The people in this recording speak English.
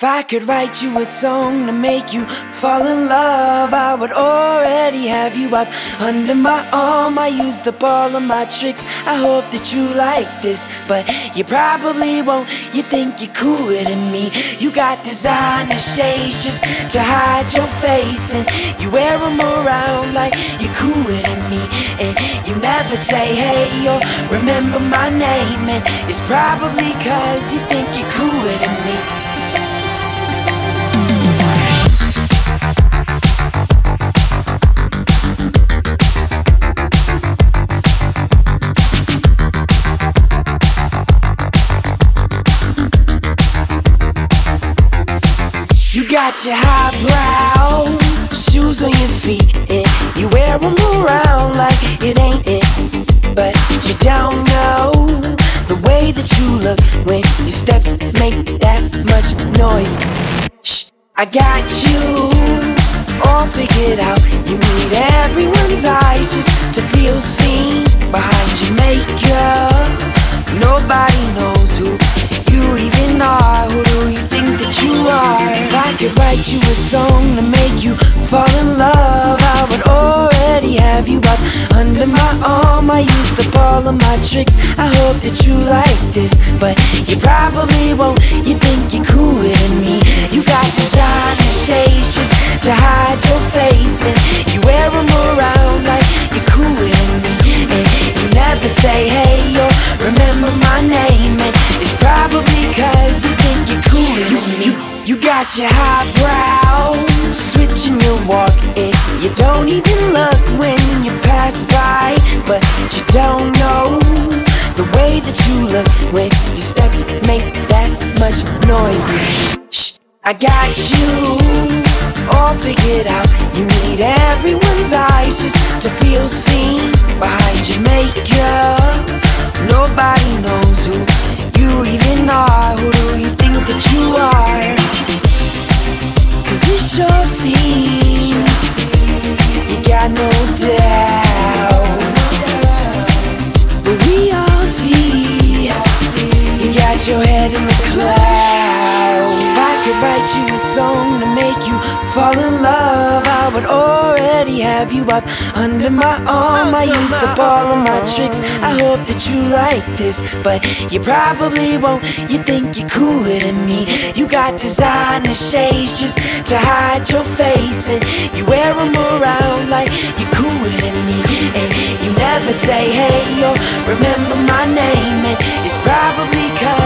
If I could write you a song to make you fall in love, I would already have you up under my arm. I used up all of my tricks, I hope that you like this, but you probably won't. You think you're cooler than me. You got designer shades just to hide your face, and you wear them around like you're cooler than me. And you never say hey or remember my name, and it's probably cause you think you're cooler than me. You got your highbrow shoes on your feet, and you wear them around like it ain't it. But you don't know the way that you look when your steps make that much noise. Shh, I got you all figured out. You need everyone's eyes just to feel seen. Behind your makeup, nobody knows who you even are. Who do you think that you are? If I could write you a song to make you fall in love, I would already have you up under my arm. I used up all of my tricks, I hope that you like this, but you probably won't. You think you're cooler than me. You got designer shades just to hide your face, and you wear them around like you're cooler than me. And you never say hey or remember my name, and it's probably cause you think you're cooler than me. You got your highbrow switching your walk, and you don't even look when you pass by. But you don't know the way that you look when your steps make that much noise. Shh, I got you all figured out. You need everyone's eyes just to feel seen. Behind your makeup, nobody knows who you even are. Who do you think that you are? Cause it sure seems you got no doubt, but we all see you got your head in the clouds. If I could write you a song to make you fall in love, I would already have you up under my arm. I used up all of my tricks, I hope that you like this, but you probably won't. You think you're cooler than me. You got designer shades just to hide your face, and you wear them around like you're cooler than me. And you never say hey or remember my name, and it's probably cause